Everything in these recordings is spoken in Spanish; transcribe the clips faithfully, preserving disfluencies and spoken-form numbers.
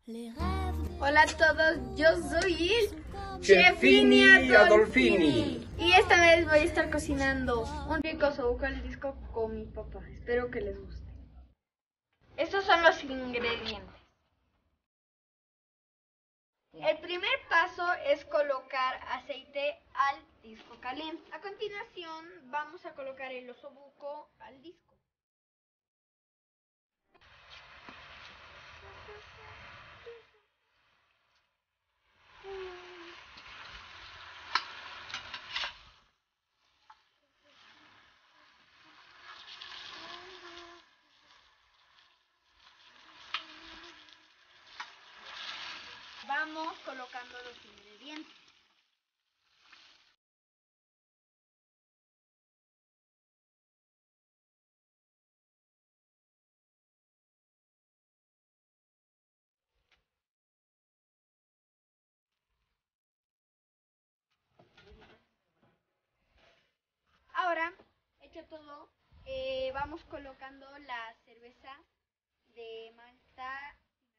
Hola a todos, yo soy el Chefini Adolfini. Y esta vez voy a estar cocinando un rico osobuco al disco con mi papá. Espero que les guste. Estos son los ingredientes. El primer paso es colocar aceite al disco caliente. A continuación vamos a colocar el osobuco al disco. Vamos colocando los ingredientes. Ahora, hecho todo, eh, vamos colocando la cerveza de malta.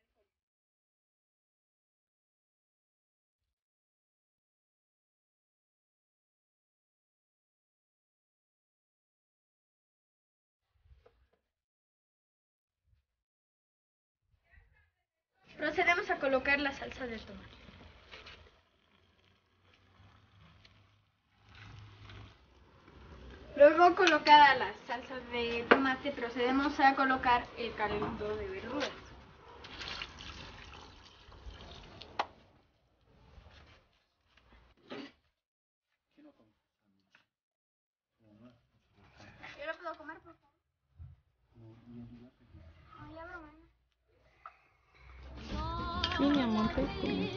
Procedemos a colocar la salsa de tomate. Luego colocada la salsa de tomate, procedemos a colocar el caldo de verduras. ¿Yo lo puedo comer, por favor? No, ya broma. Sí, mi amor, te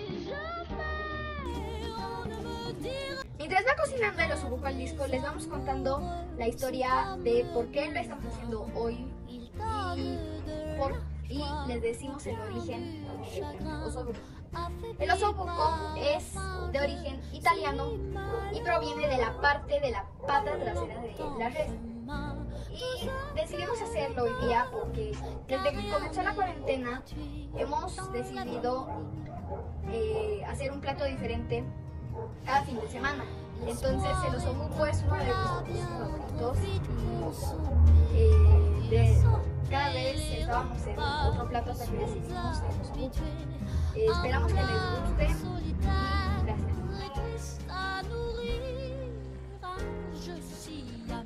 Mientras va cocinando el osobuco al disco, les vamos contando la historia de por qué lo estamos haciendo hoy y, por, y les decimos el origen del osobuco. El osobuco es de origen italiano y proviene de la parte de la pata trasera de la res. Y decidimos hacerlo hoy día porque desde que comenzó la cuarentena hemos decidido eh, hacer un plato diferente cada fin de semana. Entonces el osobuco es uno de nuestros favoritos y eh, de, cada vez estábamos en otro plato hasta que decidimos el osobuco. Eh, esperamos que les guste y gracias.